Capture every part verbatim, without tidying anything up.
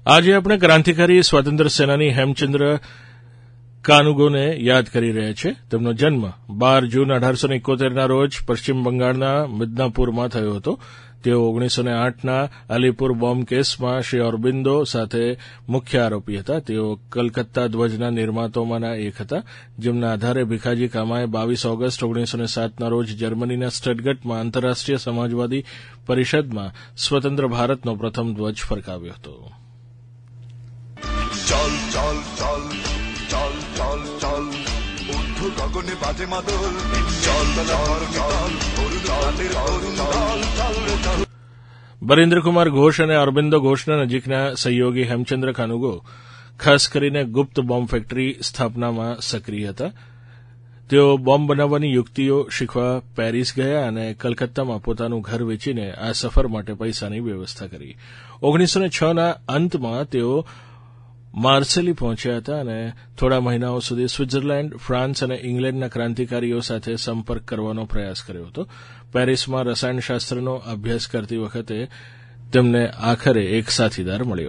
આજે આપણે ક્રાંતિકારી સ્વાતંત્ર્ય સેનાની હેમચંદ્ર કાનુગોને યાદ કરી રહ્યા છે. તેમનો જન્મ બાર જૂન અઢારસો એકોતેરના રોજ પશ્ચિમ બંગાળના મિદનાપુરમાં થયો હતો. તેઓ ઓગણીસો આઠના અલીપુર બોમ્બ કેસમાં શ્રી અરબિંદો સાથે મુખ્ય આરોપી હતા. તેઓ કલકત્તા ધ્વજના નિર્માતાઓમાંના એક હતા, જેમના આધારે ભીખાજી કામાએ બાવીસ ઓગસ્ટ ઓગણીસો સાતના રોજ જર્મનીના સ્ટટગર્ટમાં આંતરરાષ્ટ્રીય સમાજવાદી પરિષદમાં સ્વતંત્ર ભારતનો પ્રથમ ધ્વજ ફરકાવ્યો હતો. চল চল চল চল চল চল ঊর্ধ্ব গগনে বাজে মাদল চল চল চল બરિન્દ્રકુમાર ઘોષ અને અરબિંદો ઘોષના નજીકના સહયોગી હેમચંદ્ર કાનુગો ખાસ કરીને ગુપ્ત બોમ્બ ફેક્ટરી સ્થાપનામાં સક્રિય હતા. તેઓ બોમ્બ બનાવવાની યુક્તિઓ શીખવા પેરિસ ગયા અને કલકત્તામાં પોતાનું ઘર વેચીને આ સફર માટે પૈસાની વ્યવસ્થા કરી. ઓગણીસો છના અંતમાં તેઓ માર્સેલી પહોંચ્યા હતા અને થોડા મહિનાઓ સુધી સ્વિટ્ઝરલેન્ડ, ફ્રાન્સ અને ઇંગ્લેન્ડના ક્રાંતિકારીઓ સાથે સંપર્ક કરવાનો પ્રયાસ કર્યો હતો. પેરિસમાં રસાયણશાસ્ત્રનો અભ્યાસ કરતી વખતે તેમને આખરે એક સાથીદાર મળ્યો.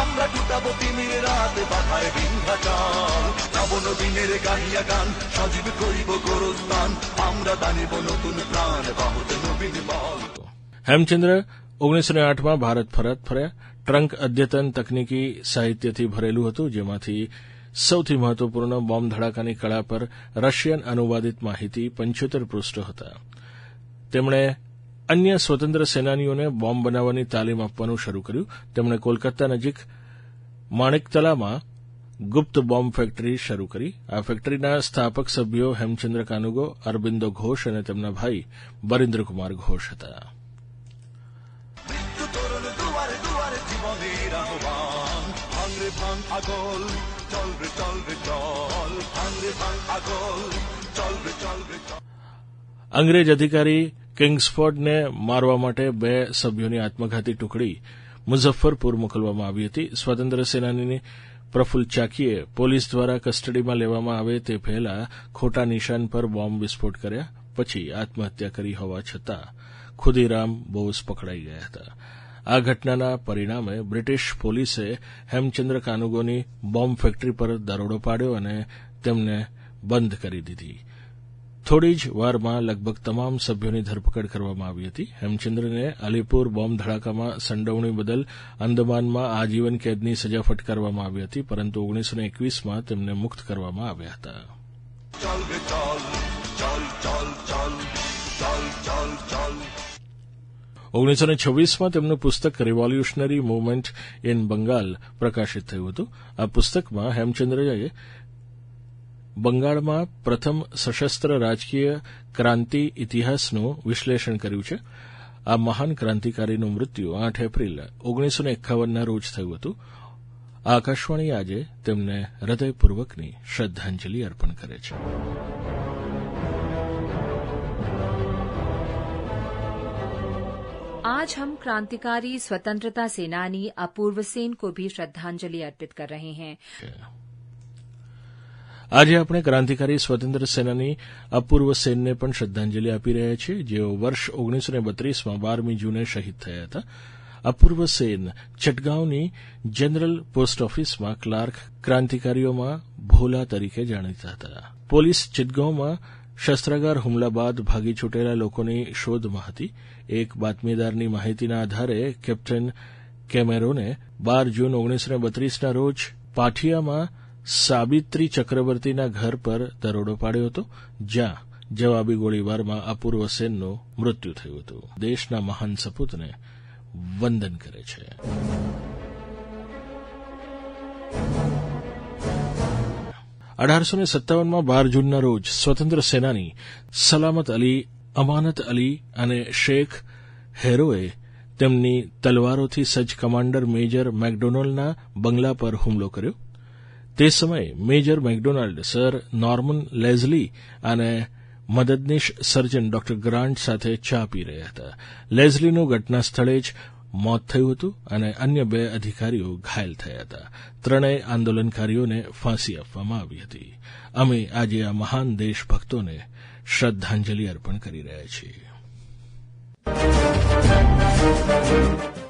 હેમચંદ્ર ઓગણીસો આઠમાં ભારત પરત ફર્યા. ટ્રંક અદ્યતન તકનીકી સાહિત્યથી ભરેલું હતું, જેમાંથી સૌથી મહત્વપૂર્ણ બોમ્બ ધડાકાની કળા પર રશિયન અનુવાદિત માહિતી પંચોતેર પૃષ્ઠો હતા. તેમણે અન્ય સ્વતંત્ર સેનાનીઓને બોમ્બ બનાવવાની તાલીમ આપવાનું શરૂ કર્યું. તેમણે કોલકાતા નજીક માણેકતલામાં ગુપ્ત બોમ્બ ફેક્ટરી શરૂ કરી. આ ફેક્ટરીના સ્થાપક સભ્યો હેમચંદ્ર કાનુગો, અરબિંદો ઘોષ અને તેમના ભાઈ બરિન્દ્રકુમાર ઘોષ હતા. અંગ્રેજ અધિકારી કિંગ્સફોર્ડને મારવા માટે બે સભ્યોની આત્મઘાતી ટુકડી મુઝફ્ફરપુર મોકલવામાં આવી હતી. સ્વાતંત્ર્ય સેનાની પ્રફુલ્લ ચાકીએ પોલીસ દ્વારા કસ્ટડીમાં લેવામાં આવે તે પહેલા ખોટા નિશાન પર બોમ્બ વિસ્ફોટ કર્યા. પછી આત્મહત્યા કરી હોવા છતાં ખુદીરામ બોઝ પકડાઈ ગયા હતા. આ ઘટનાના પરિણામે બ્રિટિશ પોલીસે હેમચંદ્ર કાનુગોની બોમ્બ ફેક્ટરી પર દરોડો પાડ્યો અને તેમને બંધ કરી દીધી. થોડી જ વારમાં લગભગ તમામ સભ્યોની ધરપકડ કરવામાં આવી હતી. હેમચંદ્રને અલીપુર બોમ્બ ધડાકામાં સંડોવણી બદલ અંદમાનમાં આજીવન કેદની સજા ફટકારવામાં આવી હતી, પરંતુ ઓગણીસો એકવીસમાં તેમને મુક્ત કરવામાં આવ્યા હતા. ઓગણીસો છવ્વીસમાં તેમનું પુસ્તક રિવોલ્યુશનરી મૂવમેન્ટ ઇન બંગાળ પ્રકાશિત થયું હતું. આ પુસ્તકમાં હેમચંદ્રએ બંગાળમાં પ્રથમ સશસ્ત્ર રાજકીય ક્રાંતિ ઇતિહાસનું વિશ્લેષણ કર્યું છે. આ મહાન ક્રાંતિકારીનું મૃત્યુ આઠ એપ્રિલ ઓગણીસો એકાવનના રોજ થયું હતું. આકાશવાણી આજે તેમને હૃદયપૂર્વકની શ્રદ્ધાંજલિ અર્પણ કરે છે. आज हम क्रांतिकारी स्वतंत्रता सेनानी अपूर्व सेन को भी श्रद्धांजलि अर्पित कर रहे हैं. આજે આપણે ક્રાંતિકારી સ્વતંત્ર સેનાની અપૂર્વ સેનને પણ શ્રદ્ધાંજલિ આપી રહ્યા છીએ, જેઓ વર્ષ ઓગણીસો બત્રીસમાં બારમી જૂને શહીદ થયા હતા. અપૂર્વ સેન ચટગાંવની જનરલ પોસ્ટ ઓફિસમાં ક્લાર્ક, ક્રાંતિકારીઓમાં ભોલા તરીકે જાણીતા હતા. પોલીસ ચિતગાંવમાં શસ્ત્રાગાર હુમલા બાદ ભાગી છૂટેલા લોકોની શોધમાં હતી. એક બાતમીદારની માહિતીના આધારે કેપ્ટન કેમેરોને બાર જૂન ઓગણીસો બત્રીસના રોજ પાઠિયામાં સાબિત્રી ચક્રવર્તીના ઘર પર દરોડો પાડ્યો હતો, જ્યાં જવાબી ગોળીબારમાં અપૂર્વ સેનનું મૃત્યુ થયું હતું. દેશના મહાન સપૂતને વંદન કરે છે. અઢારસો સત્તાવનમાં બાર જૂનના રોજ સ્વતંત્ર સેનાની સલામત અલી, અમાનત અલી અને શેખ હેરોએ તેમની તલવારોથી સજ્જ કમાન્ડર મેજર મેકડોનાલ્ડના બંગલા પર હુમલો કર્યો. તે સમયે major MacDonald sir Norman Leslie અને મદદનીશ સર્જન ડોક્ટર ગ્રાન્ટ સાથે ચા પી રહ્યા હતા. લેઝલીનું ઘટના સ્થળે જ મોત થયું હતું અને અન્ય બે અધિકારીઓ ઘાયલ થયા હતા. ત્રણેય આંદોલનકારીઓને ફાંસી આપવામાં આવી હતી. અમે આજે આ મહાન દેશભક્તોને શ્રદ્ધાંજલિ અર્પણ કરી રહ્યા છીએ.